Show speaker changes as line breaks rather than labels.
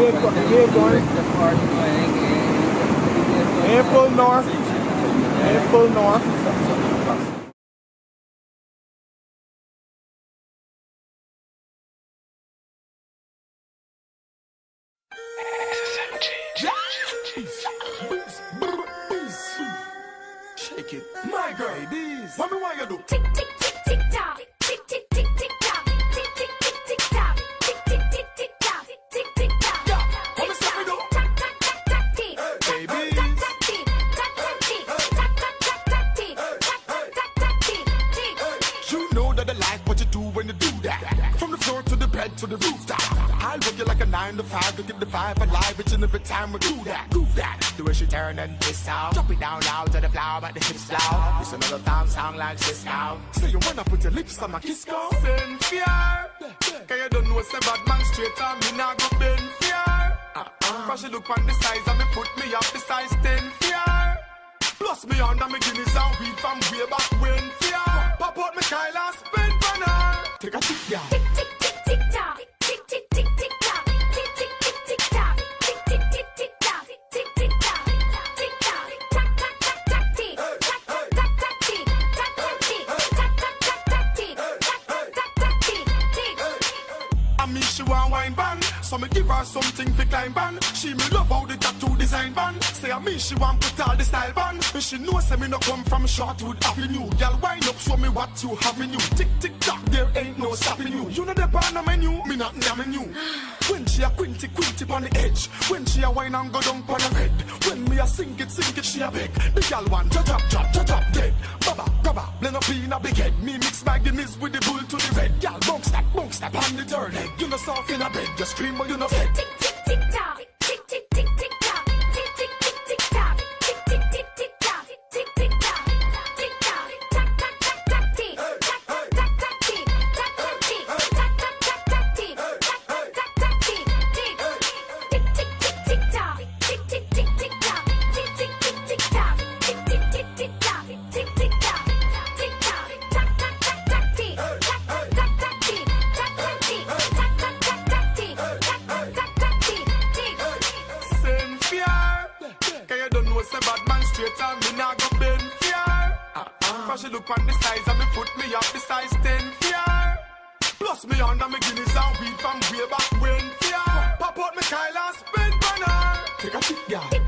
And full north. And full north.
Shake it, my girl. Ladies, what me want you do?
Tick tick tick tick tock, tick tick tick tick tock, tick tick tick tick tock, tick tick tick tick tock, tick tick tock.
Yeah, what me say me do?
Tack tack tack tack tick,
baby.
Tack tack tick, tack tack tick, tack tack tack tack tick, tack tack tack tick, tick.
You know that I like what you do when you do that. From the floor to the bed to the rooftop. I'll work you like a 9 to 5 to get the vibe alive each and every time we do that. Move that. The way she turn and piss out. Drop it down loud to the floor, but the hips loud. It's another time song like this now. So you wanna put your lips on my kiss go? Send fear. Cause you don't know say bad man straight on me now go bend fear. Cause she look on the size and me put me up the size 10 fear. Plus me under me Guinness and weed from way back when fear. Pop out me Kyle and spin banner. Take a tick, yeah.
Tick tick tick tick tock, tick tick tick tick tock, tick tick tick tick tock, tick tick tick tick tock, tick tick tock, tick tock, tack tack tack tack tick, tack tack tack tack tick, tack tack tick, tack tack tack tack tick, tack tack tack tack tick, tick.
I mean she want wine band, so me give her something for climb band. She me love how the tattoo design band. Say I mean she want put all the style band. And she know say me no come from Shortwood Avenue. Girl wind up, show me what you have in you. Tick tick tock, there ain't no stopping you. You know the pan on menu, me not namming you. When she a quinty on the edge, when she a wine and go down on the red. When me a sink it, she a beg. The girl want to drop dead. Baba, grabba, blend up in a big head. Me mix my Guinness with the bull to the red. Girl bunk step on the turn head. You know soft in a bed, just scream or you know fed.
Tick tick tick tock, tick tick tick tick tock, tick tick tick tick tock, tick tick tick tick tock, tick tick tock, tick tock, tack tack tack tack tick, tack tack tack tack tick, tack tack tick, tack tack tack tack tick, tack tack tack tack tick, tick. Tick tick tick tick tock, tick tick tick tick tock, tick tick tick tick tock, tick tick tick tick tock, tick tick tock, tick tock, tack tack tack tack tick, tack tack tack tack tick, tack tack tick, tack tack tack tack tick, tack tack tack tack tick, tick.
Send fear. Cause you don't know say bad man straight on me now go bend fear. Cause she look on the size and me put me up the size 10 fear. Plus me under me Guinness and weed from way back when fear. Pop out me Kyle and spin banner. Take a tick, yeah.